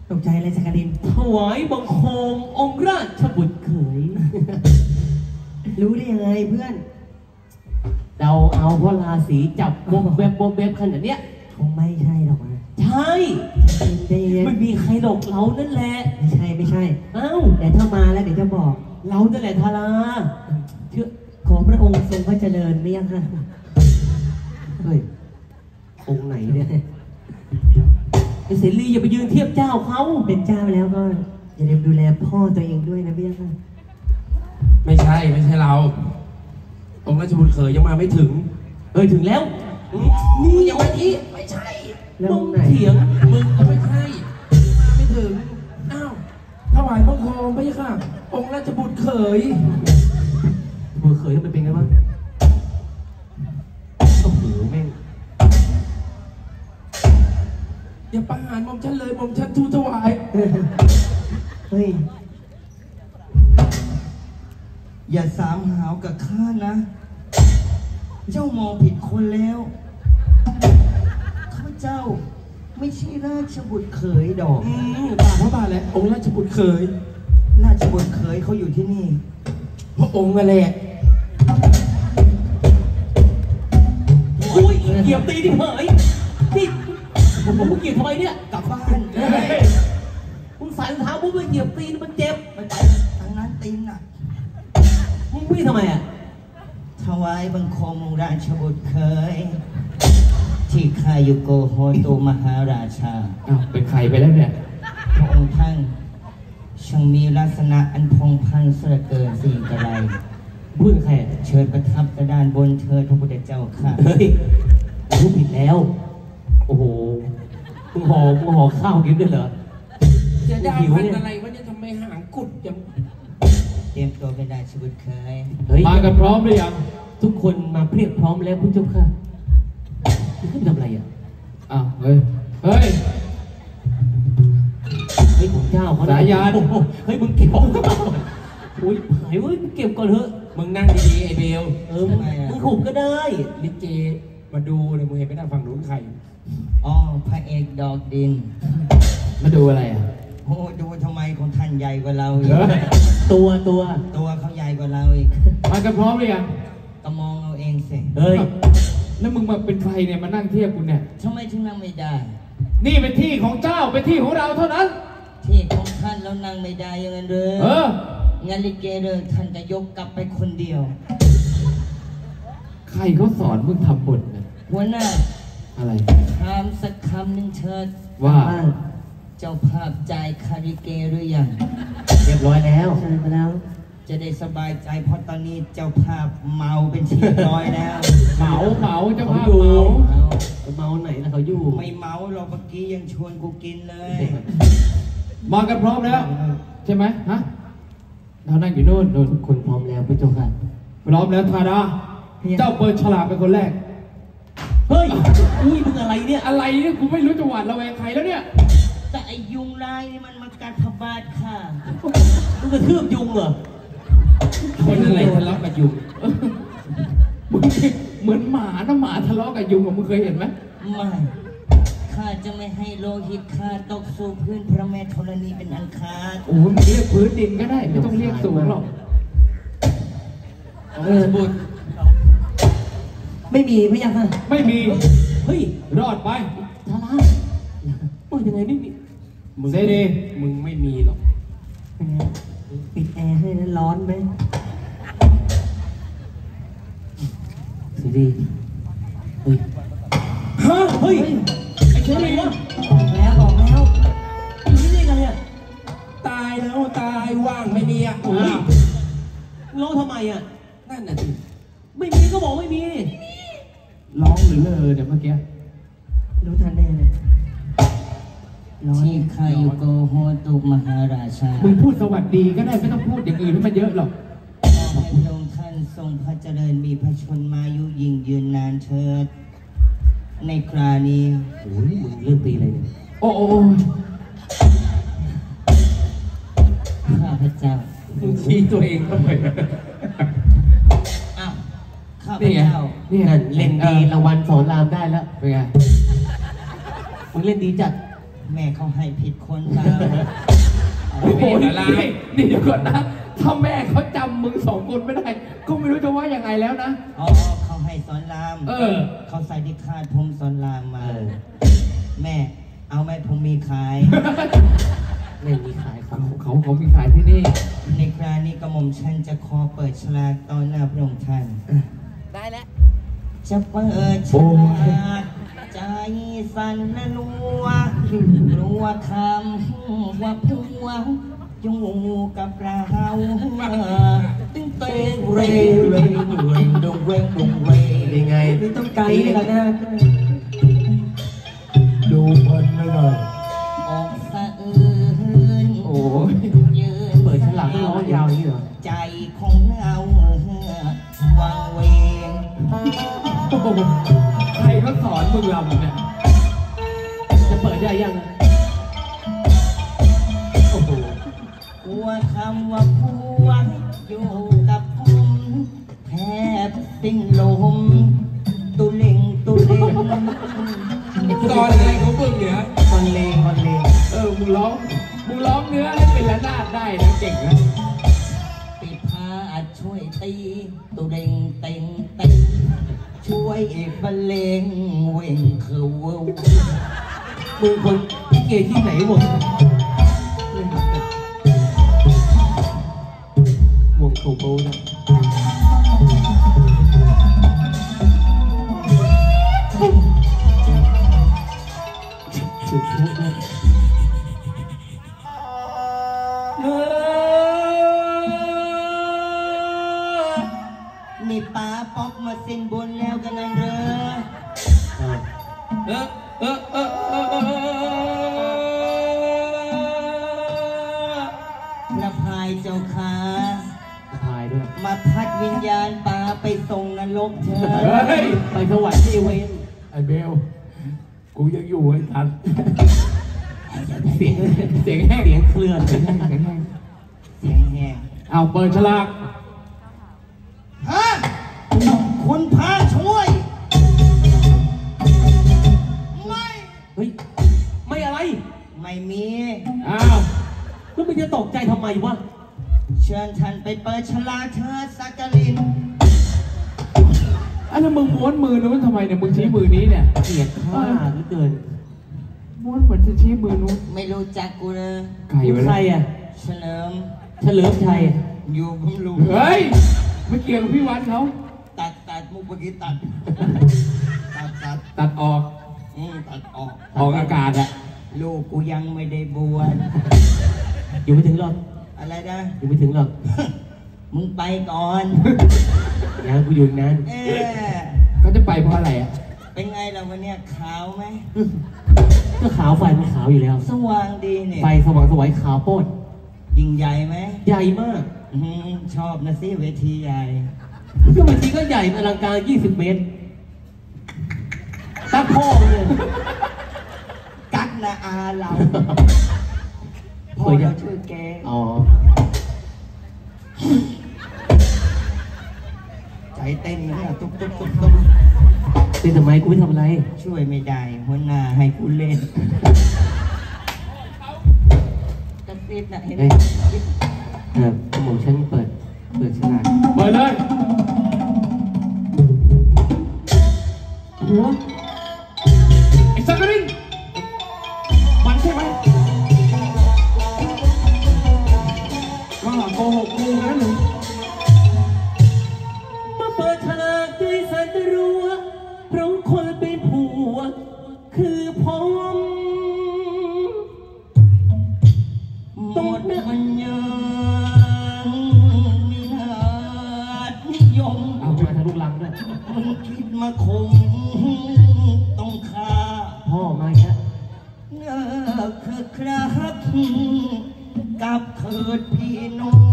ตกใจอะไรสักดินถวายบังคมองค์ราชบุตรเขยรู้ได้ยังไงเพื่อนเราเอาเพราะราศีจับโบเบบขนาดเนี้ยคงไม่ใช่หรอกนะใช่ไม่มีใครหลอกเรานั่นแหละไม่ใช่เอ้าแต่ถ้ามาแล้วเดี๋ยวจะบอกเรานั่นแหละทาราเชื่อขอพระองค์ทรงพระเจริญไม่ยังค่ะเฮ้ยองค์ไหนเนี่ยไอ้เสรีอย่าไปยืนเทียบเจ้าเขาเป็นเจ้าแล้วก็อย่าลืมดูแลพ่อตัวเองด้วยนะพี่ยังค่ะไม่ใช่เราองค์ราชบุตรเขยยังมาไม่ถึงถึงแล้วนี่ยังไม่ใช่มึงเถียงมึงก็ไม่ใช่มาไม่ถึงอ้าวถวายบังคมพระยาค่ะองค์ราชบุตรเขยบุตรเขยมันเป็นไงบ้างโอ้โหแม่งอย่าประหารหม่อมฉันเลยหม่อมฉันทูลถวายเฮ้ยอย่าสามหาวกับข้านะเจ้ามองผิดคนแล้วข้าเจ้าไม่ใช่ราชบุตรเขยดอกบาพระบาทแล้วองค์ราชบุตรเขยราชบุตรเขยเขาอยู่ที่นี่พระองค์นั่นแหละอุ้ยเหยียบตีดิเหยนี่ผมเหยียบทำไมเนี่ยกลับบ้านมึงใส่รองเท้าปุ๊บไปเหยียบตีนมันเจ็บไปทางนั้นตีนน่ะมึงวิ่งทำไมอ่ะถวายบังคมราชบุตรเคยที่ข้าอยู่โกโฮโตมหาราชาเป็นใครไปแล้วเนี่ยพระองค์ท่านช่างมีลักษณะอันพองพันเสือเกินสิ่งกระไรพูดใครเชิญประทับกระดานบนเชิญพระพุทธเจ้าค่ะเฮ้ยรู้ผิดแล้วโอ้โหมึงห่อข้าวกินด้วยเหรอจะได้พันอะไรวะเนี่ยทำไมหางกุดจังเตรียมตัวเป็นราชบุตรเคยมากันพร้อมหรือยังทุกคนมาเพียบพร้อมแล้วพุทธเจ้าค่ะนี่ขึ้นทำอะไรอ่ะเฮ้ยของเจ้าเขาสายยานเฮ้ยมึงเก็บของอุ้ยหายเว้ยเก็บก่อนเถอะมึงนั่งดีๆไอเบลมึงขุบก็ได้ลิเกมาดูเนี่ยมึงเห็นไปนั่งฝั่งนู้นใครพระเอกดอกดินมาดูอะไรโอ้ดูทำไมของท่านใหญ่กว่าเราอีกตัวเขาใหญ่กว่าเราอีกมากันพร้อมหรือยังก็มองเอาเองสิเฮ้ยแล้วมึงมาเป็นใครเนี่ยมานั่งเทียบกูเนี่ยทำไมถึงนั่งไม่ได้นี่เป็นที่ของเจ้าเป็นที่ของเราเท่านั้นที่ของท่านแล้วนั่งไม่ได้ยังไงเลยงั้นลิเกเดินท่านจะยกกลับไปคนเดียวใครเขาสอนมึงทำบทเนี่ยหัวหน้าอะไรถามสักคำหนึ่งเชิญว่าเจ้าภาพจ่ายคาริเกหรือยังเรียบร้อยแล้วใช่ไปแล้วจะได้สบายใจเพราะตอนนี้เจ้าภาพเมาเป็นที่ร้อยแล้วเมาเจ้าภาพเมาไหนนะเขาอยู่ไม่เมาเราเมื่อกี้ยังชวนกูกินเลยมากันพร้อมแล้วใช่ไหมฮะเรานั่งอยู่โน่นทุกคนพร้อมแล้วพระเจ้าค่ะพร้อมแล้วธาดาเจ้าเปิดฉลากเป็นคนแรกเฮ้ยอุ้ยมึงอะไรเนี่ยกูไม่รู้จะหวาดระแวงใครแล้วเนี่ยแต่ไอยุงลายนี่มันมากัดพบาทค่ะมึงกระทืบยุงเหรอคนอะไรทะเลาะกับยุงมึงเหมือนหมานะหมาทะเลาะกับยุงมึงเคยเห็นไหมไม่ข้าจะไม่ให้โลหิตข้าตกสู่พื้นพระแม่ธรณีเป็นอันขาดโอ้ยเรียกพื้นดินก็ได้ไม่ต้องเรียกสูงหรอกบุตรไม่มีพี่ยังค่ะไม่มีเฮ้ยรอดไปทารามึงยังไงไม่มีมึงเซดีมึงไม่มีหรอกเป็นไงปิดแอร์ให้นะร้อนไหมเซดีเฮ้ยไอ้เชอรี่วะบอกแล้วอยู่ที่นี่ไงอ่ะตายแล้วตายว่างไม่มีอ่ะร้องทำไมอ่ะนั่นน่ะสิไม่มีก็บอกไม่มีร้องหรือเลยเดี๋ยวเมื่อกี้รู้ทันได้เลยที่ใครอยู่โกโฮตุมหาราชามึงพูดสวัสดีก็ได้ไม่ต้องพูดอย่างอื่นให้มันเยอะหรอกขอให้พระองค์ท่านทรงพระเจริญมีพระชนมายุยิ่งยืนนานเถิดในครานี้โอ้ยมึงเรื่องปีอะไรเนี่ยโอ้ข้าพเจ้ามึงชี้ตัวเองทำไมข้าพเจ้านี่เล่นดีรางวัลสอนรามได้แล้วเป็นไงมึงเล่นดีจัดแม่เขาให้ผิดคนมาโอ้โหนี่เดี๋ยวก่อนนะ ถ้าแม่เขาจำมึง2 คนไม่ได้ ก็ไม่รู้จะว่ายังไงแล้วนะอ๋อเขาให้สอนราม เขาใส่ที่คาดผมสอนรามมา แม่เอาไหมผมมีขายไม่มีขายของเขามีขายที่นี่ในคราวนี้กระหม่อมฉันจะขอเปิดฉลากตอนหน้าพระองค์ท่านได้แล้วจะเปิดฉลากใจสั่นและรัวรัวคำว่าพวงอยู่กับเราตึงเตงเร่เร่เร่ดงเร่ดงเร่ยังไงไม่ต้องไกลแล้วนะดูคนไม่หน่อยออกสะอื้นโอ้ยยืนเปิดฉลากร้องยาวอย่างนี้เหรอใจของเราวังเวงใครเขาสอนมึงลำเนี่ยจะเปิดได้ยังโอ้โหกลัวคำว่าพวงอยู่กับผมแทบสิ้นลมตุเล็งตุเล็งสอนอะไรของมึงเนี่ยคอนเลงคอนเลงมึงร้องเนื้อให้เป็นระนาดได้นะเก่งนะปิดผ้าช่วยตีตุเล็งเต็งเต็งช่วยบรรเลงเว่งคือเว้ามึงคนพี่เกที่ไหนหมดวงโคโบนะสุดชุดนะนี่ป้าป๊อกมาสิ้นบุญแล้วกันนะเด้พระพายเจ้าขาพายด้วยมาพัดวิญญาณป้าไปส่งนรกเธอเฮ้ยไปสวรรค์ที่เวนไอ้เบล กูยังอยู่ไอ้ทันเสียงเสียงแห้งเสียงเคลื่อนเสียงแห้งเสียงแหงเอาเปิดฉลากฮะคุณพระช่วย ไม่เฮ้ยไม่อะไรไม่มีอ้าวแล้วมึงจะตกใจทำไมวะเชิญท่านไปเปิดฉลากเธอสักกลินแล้วมึงม้วนมือนู้นทำไมเนี่ย มึงชี้มือนี้เนี่ยเกลียดข้าเหลือเกินม้วนเหมือนจะชี้มือนู้นไม่รู้จักกูเลยใครวะใครเนี่ยอ่ะเฉลิมเฉลิมชัยอยู่บำรุงเฮ้ย ไม่เกี่ยวกับพี่วัดเขาตัดมุกเมื่อกี้ตัดตัดออกตัดออกออกอากาศอะลูกกูยังไม่ได้บวชอยู่ไม่ถึงหรอกอะไรนะอยู่ไม่ถึงหรอกมึงไปก่อนยังกูอยู่อีกนานเขาจะไปเพราะอะไรอะเป็นไงล่ะวันเนี้ยขาวไหมก็ขาวไฟมันขาวอยู่แล้วสว่างดีเนี่ยไฟสว่างสวยขาวโป้นยิ่งใหญ่ไหมใหญ่มากชอบนะสิเวทีใหญ่ก็บางทีก็ใหญ่อลังการ20 เมตรตั้งพ่อเลยกักนะอาเราพ่อเราชื่อแกอ๋อใจเต้นเนี่ยตุ๊บตุ๊บตุ๊บเป็นทำไมกูไม่ทำอะไรช่วยไม่ได้หัวหน้าให้กูเล่นกระซิบนะเห็นไหมเฮ้ย หม่อมฉันเปิดฉลากเปิดเลยหัวไอ้สักกรินมันใช่ไหมว่าโกหกกูนะหนูมาเปิดฉลากด้วยสันติรัวเพราะคนเป็นผัว คือผมหมดมันยังมีนาดนิยมเอาไปทางลูกลังด้วยมันคิดมาคงต้องฆ่าพ่อมาอีกแล้วเนื้อคือครับกับเถิดพี่น้อง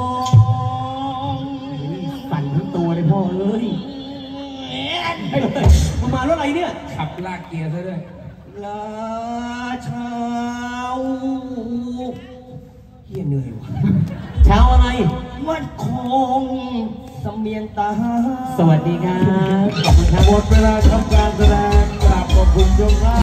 สั่นทั้งตัวเลยพ่อเอ้ยมึงมารถอะไรเนี่ยขับลากเกียร์ซะด้วยลาชาวเฮียเหนื่อยว่ะเช้าอะไรวัดคงสำเมียงตาสวัสดีครับ ขอบคุณครับหมดเวลาทำการแสดงกราบขอบคุณทุกท่าน